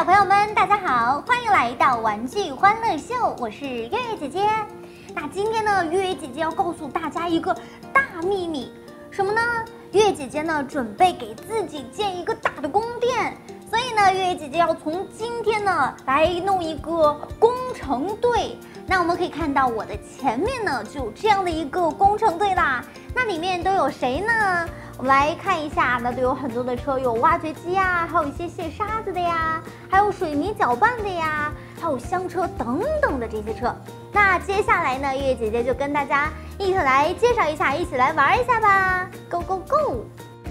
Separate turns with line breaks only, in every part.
小朋友们，大家好，欢迎来到玩具欢乐秀，我是月月姐姐。那今天呢，月月姐姐要告诉大家一个大秘密，什么呢？月月姐姐呢准备给自己建一个大的宫殿，所以呢，月月姐姐要从今天呢来弄一个工程队。那我们可以看到我的前面呢就有这样的一个工程队啦。那里面都有谁呢？我们来看一下，那都有很多的车，有挖掘机呀，还有一些卸沙子的呀，还有水泥搅拌的呀，还有箱车等等的这些车。那接下来呢，月月姐姐就跟大家一起来介绍一下，一起来玩一下吧 ，Go Go Go！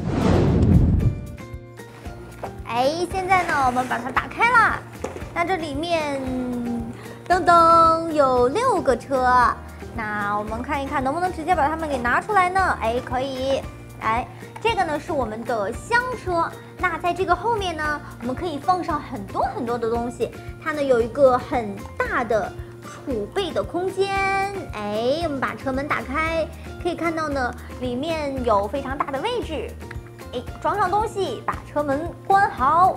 哎，现在呢，我们把它打开了。那这里面，噔噔，有6个车。那我们看一看，能不能直接把它们给拿出来呢？哎，可以。哎，这个呢是我们的箱车。那在这个后面呢，我们可以放上很多很多的东西。它呢有一个很大的储备的空间。哎，我们把车门打开，可以看到呢，里面有非常大的位置。哎，装上东西，把车门关好。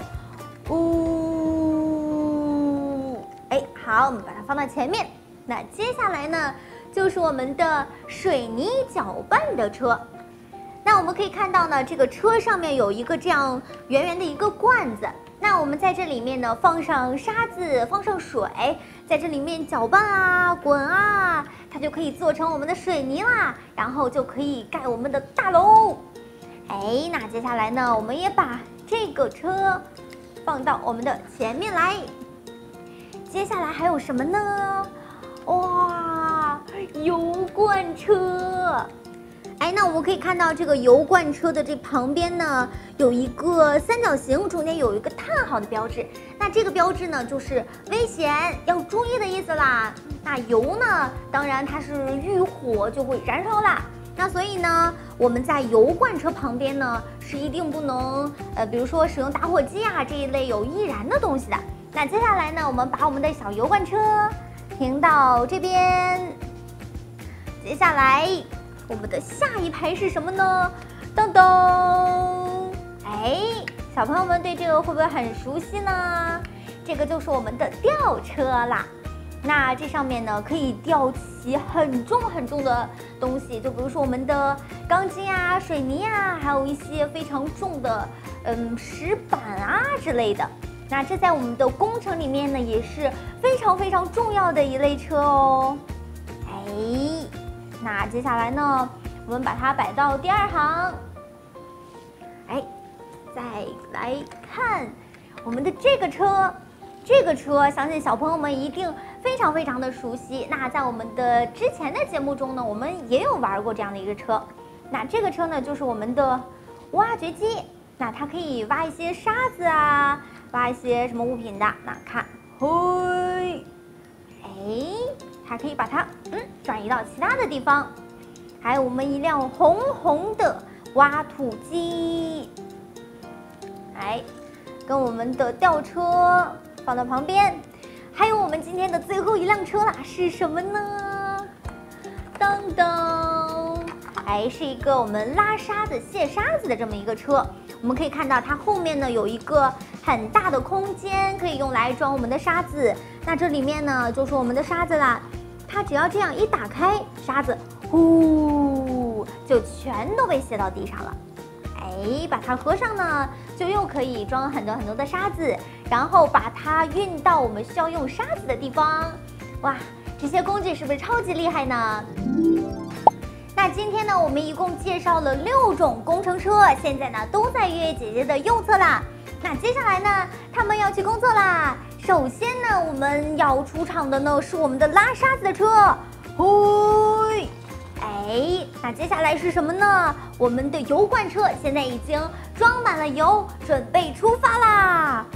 哎，好，我们把它放到前面。那接下来呢，就是我们的水泥搅拌的车。那我们可以看到呢，这个车上面有一个这样圆圆的一个罐子。那我们在这里面呢，放上沙子，放上水，在这里面搅拌啊，滚啊，它就可以做成我们的水泥啦，然后就可以盖我们的大楼。哎，那接下来呢，我们也把这个车放到我们的前面来。接下来还有什么呢？哇，油罐车！哎，那我们可以看到这个油罐车的这旁边呢，有一个三角形，中间有一个叹号的标志。那这个标志呢，就是危险，要注意的意思啦。那油呢，当然它是遇火就会燃烧啦。那所以呢，我们在油罐车旁边呢，是一定不能比如说使用打火机啊这一类有易燃的东西的。那接下来呢，我们把我们的小油罐车停到这边。接下来我们的下一排是什么呢？噔噔！哎，小朋友们对这个会不会很熟悉呢？这个就是我们的吊车啦。那这上面呢，可以吊起很重很重的东西，就比如说我们的钢筋啊、水泥啊，还有一些非常重的石板啊之类的。那这在我们的工程里面呢，也是非常非常重要的一类车哦。哎，那接下来呢，我们把它摆到第2行。哎，再来看我们的这个车，这个车相信小朋友们一定非常非常的熟悉。那在我们的之前的节目中呢，我们也有玩过这样的一个车。那这个车呢，就是我们的挖掘机。那它可以挖一些沙子啊，挖一些什么物品的。那看，嘿，哎，还可以把它转移到其他的地方。还有我们一辆红红的挖土机，哎，跟我们的吊车放到旁边。还有我们今天的最后一辆车啦，是什么呢？噔噔，哎，是一个我们拉沙子、卸沙子的这么一个车。我们可以看到它后面呢有一个很大的空间，可以用来装我们的沙子。那这里面呢就是我们的沙子啦，它只要这样一打开，沙子呼就全都被卸到地上了。哎，把它合上呢，就又可以装很多很多的沙子，然后把它运到我们需要用沙子的地方。哇，这些工具是不是超级厉害呢？那今天呢，我们一共介绍了6种工程车，现在呢都在月月姐姐的右侧啦。那接下来呢，他们要去工作啦。首先呢，我们要出场的呢是我们的拉沙子的车，嘿，哎，那接下来是什么呢？我们的油罐车现在已经装满了油，准备出发啦，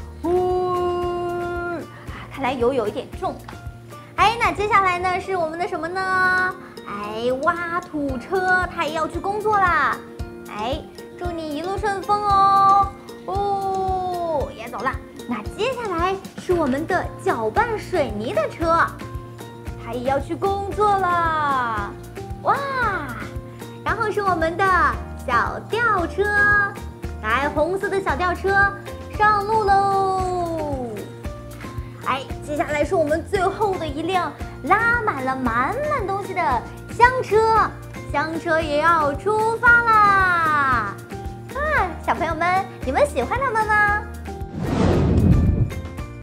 看来油有一点重。哎，那接下来呢是我们的什么呢？哎，挖土车它也要去工作啦。哎，祝你一路顺风哦。也走了。那接下来是我们的搅拌水泥的车，它也要去工作了。哇，然后是我们的小吊车，来，红色的小吊车上路喽。 是我们最后的一辆拉满了满满东西的香车，香车也要出发啦！啊，小朋友们，你们喜欢它们吗？